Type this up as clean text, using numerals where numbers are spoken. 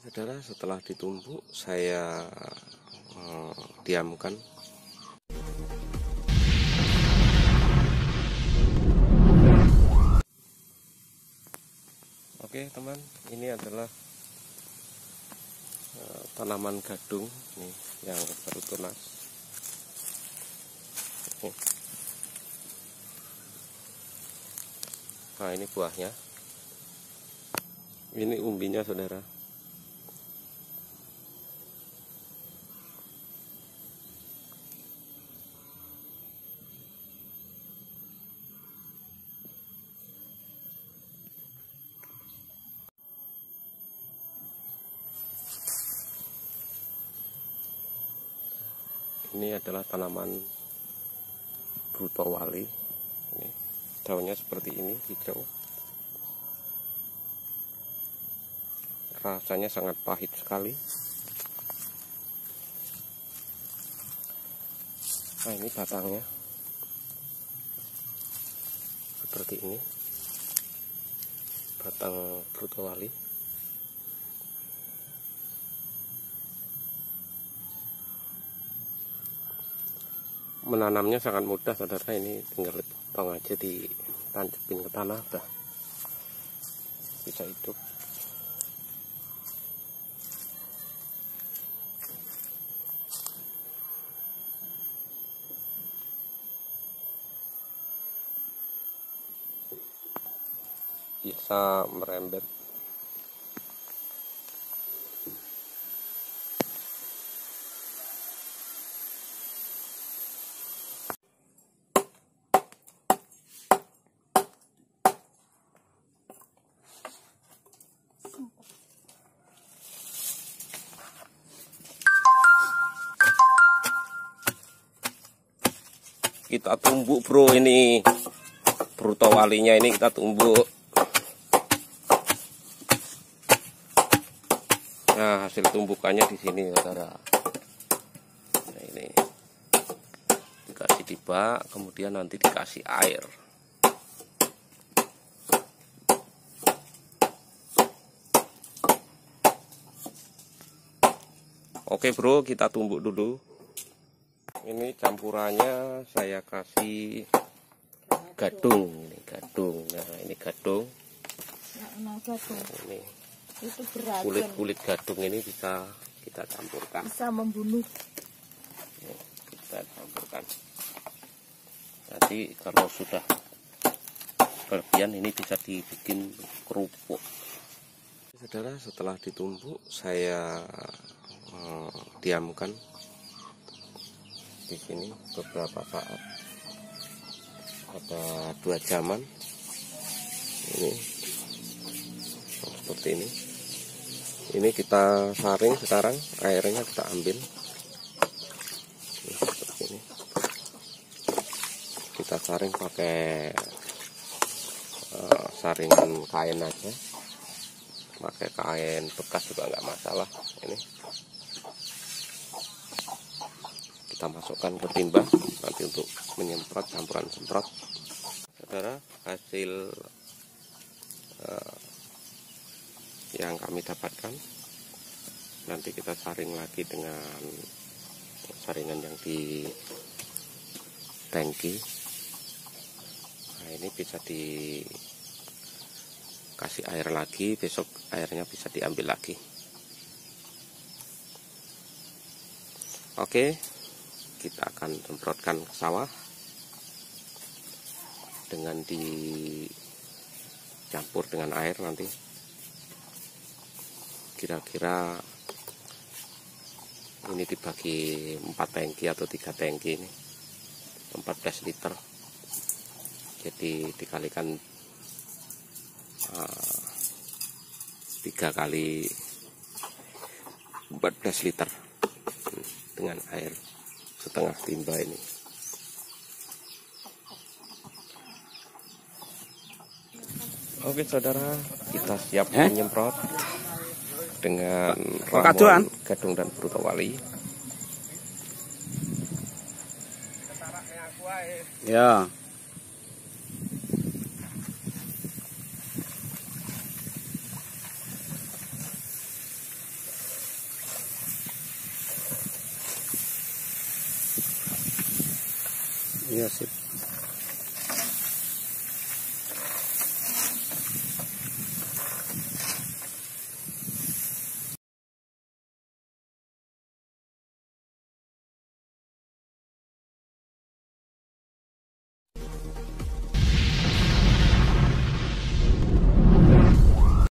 Saudara, setelah ditumbuk saya diamkan. Oke teman, ini adalah tanaman gadung nih yang baru tunas. Nah, ini buahnya. Ini umbinya, saudara. Ini adalah tanaman brutowali. Ini daunnya seperti ini, hijau. Rasanya sangat pahit sekali. Nah, ini batangnya seperti ini, batang brutowali. Menanamnya sangat mudah, saudara. Ini tinggal potong aja, ditancapin ke tanah, udah bisa hidup. Bisa merembet. Kita tumbuk, bro, ini brutowalinya ini kita tumbuk. Nah, hasil tumbukannya di sini, saudara. Nah, ini dikasih di bak, kemudian nanti dikasih air. Oke, bro, kita tumbuk dulu. Ini campurannya saya kasih gadung. Ini gadung. Nah, ini gadung. Ini itu beracun. Kulit gadung ini bisa kita campurkan. Bisa membunuh. Kita campurkan. Nanti kalau sudah kelebihan ini bisa dibikin kerupuk. Saudara, setelah ditumbuk saya diamkan di sini beberapa saat, ada 2 jaman. Ini seperti ini. Ini kita saring sekarang, airnya kita ambil. Ini seperti ini. Kita saring pakai saringan kain aja. Pakai kain bekas juga nggak masalah. Ini kita masukkan ke timba nanti untuk menyemprot, campuran semprot. Saudara, hasil yang kami dapatkan nanti kita saring lagi dengan saringan yang di tangki. Nah, ini bisa dikasih air lagi, besok airnya bisa diambil lagi. Oke, kita akan semprotkan ke sawah dengan dicampur dengan air nanti. Kira-kira ini dibagi 4 tangki atau 3 tangki, ini 14 liter. Jadi dikalikan 3 kali 14 liter dengan air setengah timba ini. Oke, saudara, kita siap menyemprot dengan ramuan gadung dan brutowali. Ya. Iya sip.